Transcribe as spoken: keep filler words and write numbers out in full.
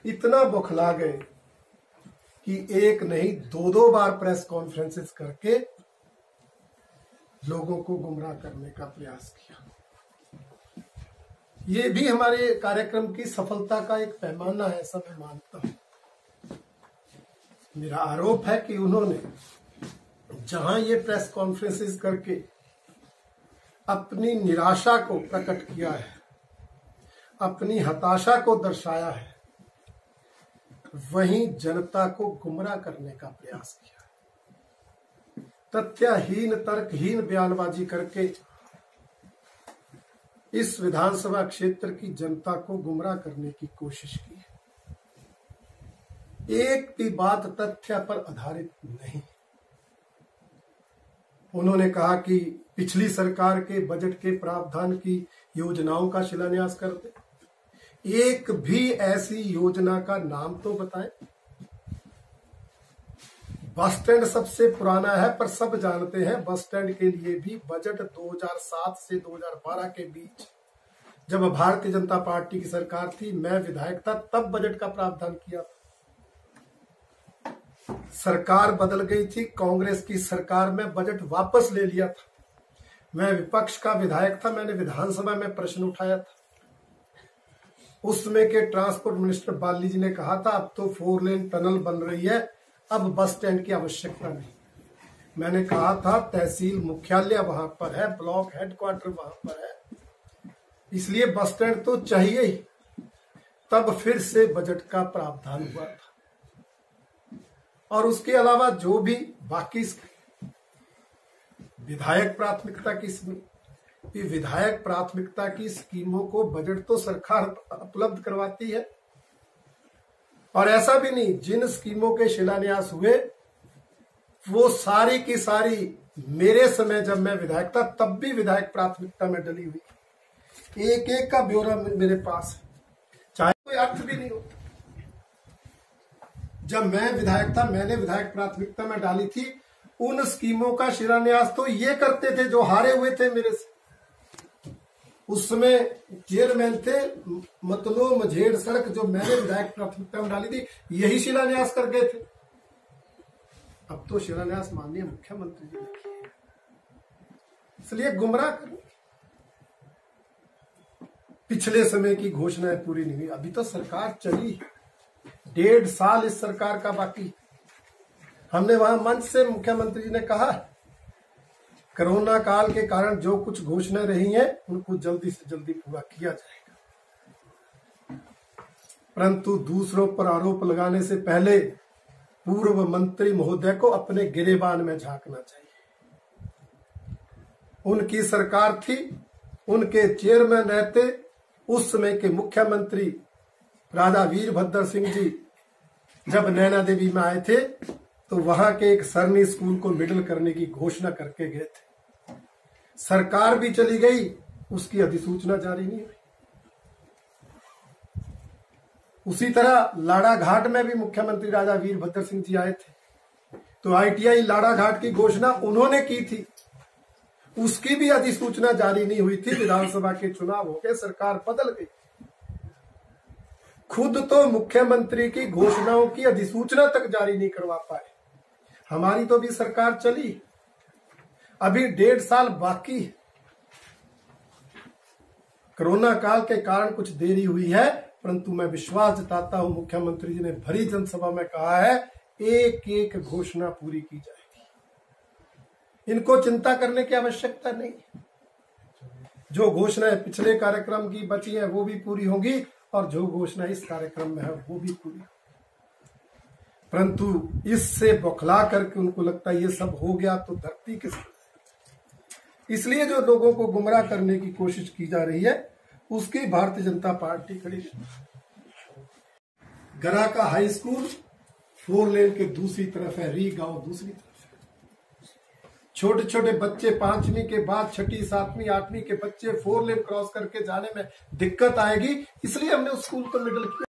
इतना बौखला गए कि एक नहीं दो दो बार प्रेस कॉन्फ्रेंसेस करके लोगों को गुमराह करने का प्रयास किया। ये भी हमारे कार्यक्रम की सफलता का एक पैमाना है, ऐसा मैं मानता हूं। मेरा आरोप है कि उन्होंने जहां ये प्रेस कॉन्फ्रेंसेस करके अपनी निराशा को प्रकट किया है, अपनी हताशा को दर्शाया है, वहीं जनता को गुमराह करने का प्रयास किया। तथ्यहीन तर्कहीन बयानबाजी करके इस विधानसभा क्षेत्र की जनता को गुमराह करने की कोशिश की। एक भी बात तथ्य पर आधारित नहीं। उन्होंने कहा कि पिछली सरकार के बजट के प्रावधान की योजनाओं का शिलान्यास कर दे। एक भी ऐसी योजना का नाम तो बताएं। बस स्टैंड सबसे पुराना है, पर सब जानते हैं बस स्टैंड के लिए भी बजट दो हज़ार सात से दो हज़ार बारह के बीच, जब भारतीय जनता पार्टी की सरकार थी, मैं विधायक था, तब बजट का प्रावधान किया था। सरकार बदल गई थी, कांग्रेस की सरकार में बजट वापस ले लिया था। मैं विपक्ष का विधायक था, मैंने विधानसभा में प्रश्न उठाया था। उसमें के ट्रांसपोर्ट मिनिस्टर बाली जी ने कहा था अब तो फोर लेन टनल बन रही है, अब बस स्टैंड की आवश्यकता नहीं। मैंने कहा था तहसील मुख्यालय वहां पर है, ब्लॉक हेडक्वार्टर वहां पर है, इसलिए बस स्टैंड तो चाहिए ही। तब फिर से बजट का प्रावधान हुआ था। और उसके अलावा जो भी बाकी विधायक प्राथमिकता की विधायक प्राथमिकता की स्कीमों को बजट तो सरकार उपलब्ध करवाती है। और ऐसा भी नहीं, जिन स्कीमों के शिलान्यास हुए वो सारी की सारी मेरे समय जब मैं विधायक था तब भी विधायक प्राथमिकता में डली हुई। एक एक का ब्यौरा मेरे पास है, चाहे कोई अर्थ भी नहीं होता। जब मैं विधायक था, मैंने विधायक प्राथमिकता में डाली थी। उन स्कीमों का शिलान्यास तो ये करते थे जो हारे हुए थे मेरे से। उसमें चेयरमैन थे, मतलो मझेड़ सड़क जो मैंने विधायक प्राथमिकता में डाली थी, यही शिलान्यास कर गए थे। अब तो शिलान्यास माननीय मुख्यमंत्री जी ने किए, इसलिए गुमराह करो। पिछले समय की घोषणाएं पूरी नहीं हुई, अभी तो सरकार चली, डेढ़ साल इस सरकार का बाकी। हमने वहां मंच से मुख्यमंत्री जी ने कहा कोरोना काल के कारण जो कुछ घोषणाएं रही हैं उनको जल्दी से जल्दी पूरा किया जाएगा। परंतु दूसरों पर आरोप लगाने से पहले पूर्व मंत्री महोदय को अपने गिरेबान में झांकना चाहिए। उनकी सरकार थी, उनके चेयरमैन रहते, उस समय के मुख्यमंत्री राजा वीरभद्र सिंह जी जब नैना देवी में आए थे तो वहां के एक सरनी स्कूल को मिडिल करने की घोषणा करके गए थे। सरकार भी चली गई, उसकी अधिसूचना जारी नहीं हुई। उसी तरह लाड़ा घाट में भी मुख्यमंत्री राजा वीरभद्र सिंह जी आए थे, तो आईटीआई लाड़ा घाट की घोषणा उन्होंने की थी, उसकी भी अधिसूचना जारी नहीं हुई थी। विधानसभा के चुनाव हो गए, सरकार बदल गई। खुद तो मुख्यमंत्री की घोषणाओं की अधिसूचना तक जारी नहीं करवा पाए। हमारी तो भी सरकार चली, अभी डेढ़ साल बाकी। कोरोना काल के कारण कुछ देरी हुई है, परंतु मैं विश्वास जताता हूं मुख्यमंत्री जी ने भरी जनसभा में कहा है एक एक घोषणा पूरी की जाएगी। इनको चिंता करने की आवश्यकता नहीं। जो घोषणाएं पिछले कार्यक्रम की बची है वो भी पूरी होंगी, और जो घोषणा इस कार्यक्रम में है वो भी पूरी। परंतु इससे बौखला करके उनको लगता है ये सब हो गया तो धरती किस, इसलिए जो लोगों को गुमराह करने की कोशिश की जा रही है उसकी भारतीय जनता पार्टी खड़ी है। गरा का हाई स्कूल फोर लेन के दूसरी तरफ है, री गांव दूसरी तरफ है। छोटे छोटे बच्चे पांचवी के बाद छठी सातवीं आठवीं के बच्चे फोर लेन क्रॉस करके जाने में दिक्कत आएगी, इसलिए हमने उस स्कूल को मिडिल किया।